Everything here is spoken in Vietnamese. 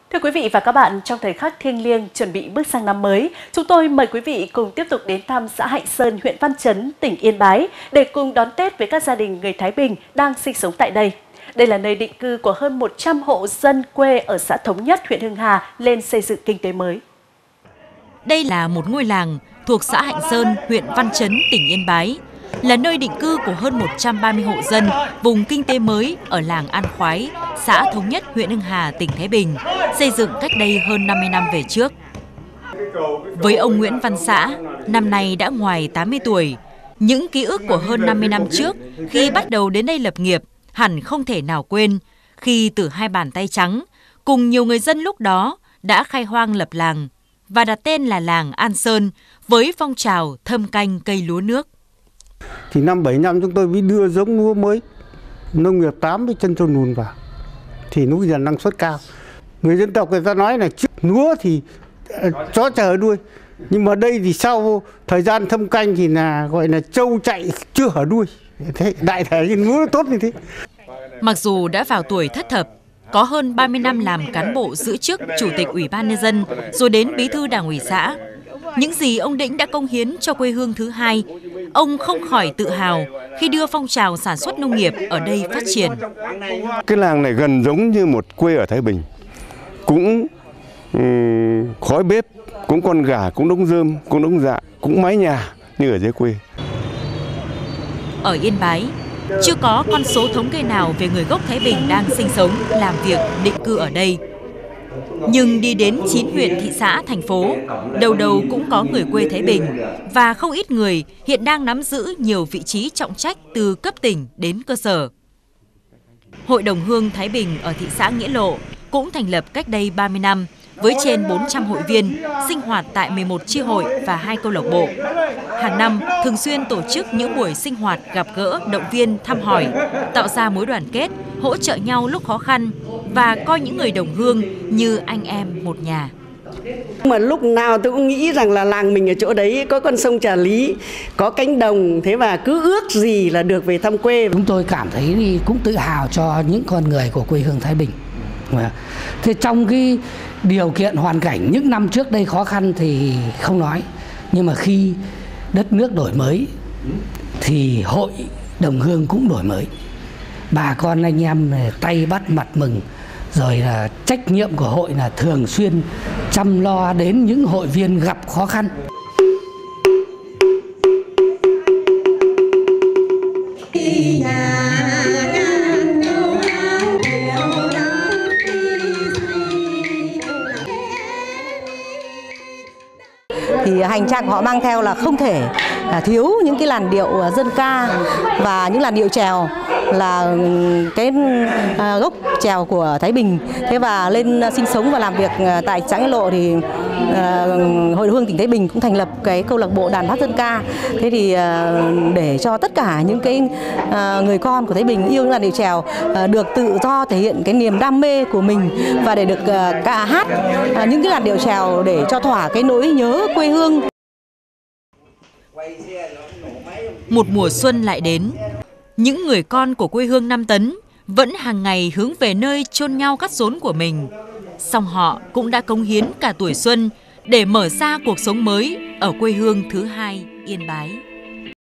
Thưa quý vị và các bạn, trong thời khắc thiêng liêng chuẩn bị bước sang năm mới, chúng tôi mời quý vị cùng tiếp tục đến thăm xã Hạnh Sơn, huyện Văn Chấn, tỉnh Yên Bái để cùng đón Tết với các gia đình người Thái Bình đang sinh sống tại đây. Đây là nơi định cư của hơn 100 hộ dân quê ở xã Thống Nhất, huyện Hưng Hà lên xây dựng kinh tế mới. Đây là một ngôi làng thuộc xã Hạnh Sơn, huyện Văn Chấn, tỉnh Yên Bái, là nơi định cư của hơn 130 hộ dân vùng kinh tế mới ở làng An Khoái, xã Thống Nhất, huyện Hưng Hà, tỉnh Thái Bình, xây dựng cách đây hơn 50 năm về trước. Với ông Nguyễn Văn Xã, năm nay đã ngoài 80 tuổi, những ký ức của hơn 50 năm trước khi bắt đầu đến đây lập nghiệp hẳn không thể nào quên khi từ hai bàn tay trắng cùng nhiều người dân lúc đó đã khai hoang lập làng và đặt tên là làng An Sơn với phong trào thâm canh cây lúa nước. Thì năm 75 chúng tôi mới đưa giống lúa mới nông nghiệp 8 với chân trâu nùn vào thì nó dần năng suất cao. Người dân tộc người ta nói là trước lúa thì chó chờ đuôi, nhưng mà đây thì sau thời gian thâm canh thì là gọi là trâu chạy chưa hở đuôi. Thế đại thể cái lúa nó tốt như thế. Mặc dù đã vào tuổi thất thập, có hơn 30 năm làm cán bộ giữ chức chủ tịch Ủy ban Nhân dân rồi đến bí thư Đảng ủy xã, những gì ông Đĩnh đã cống hiến cho quê hương thứ hai, ông không khỏi tự hào khi đưa phong trào sản xuất nông nghiệp ở đây phát triển. Cái làng này gần giống như một quê ở Thái Bình, cũng khói bếp, cũng con gà, cũng đống rơm, cũng đống dạ, cũng mái nhà như ở dưới quê. Ở Yên Bái, chưa có con số thống kê nào về người gốc Thái Bình đang sinh sống, làm việc, định cư ở đây. Nhưng đi đến 9 huyện, thị xã, thành phố, đầu đầu cũng có người quê Thái Bình và không ít người hiện đang nắm giữ nhiều vị trí trọng trách từ cấp tỉnh đến cơ sở. Hội đồng hương Thái Bình ở thị xã Nghĩa Lộ cũng thành lập cách đây 30 năm với trên 400 hội viên, sinh hoạt tại 11 chi hội và 2 câu lạc bộ. Hàng năm, thường xuyên tổ chức những buổi sinh hoạt gặp gỡ, động viên, thăm hỏi, tạo ra mối đoàn kết, hỗ trợ nhau lúc khó khăn và coi những người đồng hương như anh em một nhà. Mà lúc nào tôi cũng nghĩ rằng là làng mình ở chỗ đấy có con sông Trà Lý, có cánh đồng, thế mà cứ ước gì là được về thăm quê. Chúng tôi cảm thấy cũng tự hào cho những con người của quê hương Thái Bình. Thế trong cái điều kiện hoàn cảnh những năm trước đây khó khăn thì không nói, nhưng mà khi đất nước đổi mới thì hội đồng hương cũng đổi mới. Bà con anh em tay bắt mặt mừng, rồi là trách nhiệm của hội là thường xuyên chăm lo đến những hội viên gặp khó khăn. Thì hành trang của họ mang theo là không thể thiếu những cái làn điệu dân ca và những làn điệu chèo là cái gốc chèo của Thái Bình. Thế và lên sinh sống và làm việc tại xã Nghĩa Lộ thì Hội đồng hương tỉnh Thái Bình cũng thành lập cái câu lạc bộ đàn hát dân ca. Thế thì để cho tất cả những cái người con của Thái Bình yêu những làn điệu chèo được tự do thể hiện cái niềm đam mê của mình và để được ca hát những cái làn điệu chèo để cho thỏa cái nỗi nhớ quê hương. Một mùa xuân lại đến, những người con của quê hương Nam Tấn vẫn hàng ngày hướng về nơi chôn nhau cắt rốn của mình. Song họ cũng đã cống hiến cả tuổi xuân để mở ra cuộc sống mới ở quê hương thứ hai Yên Bái.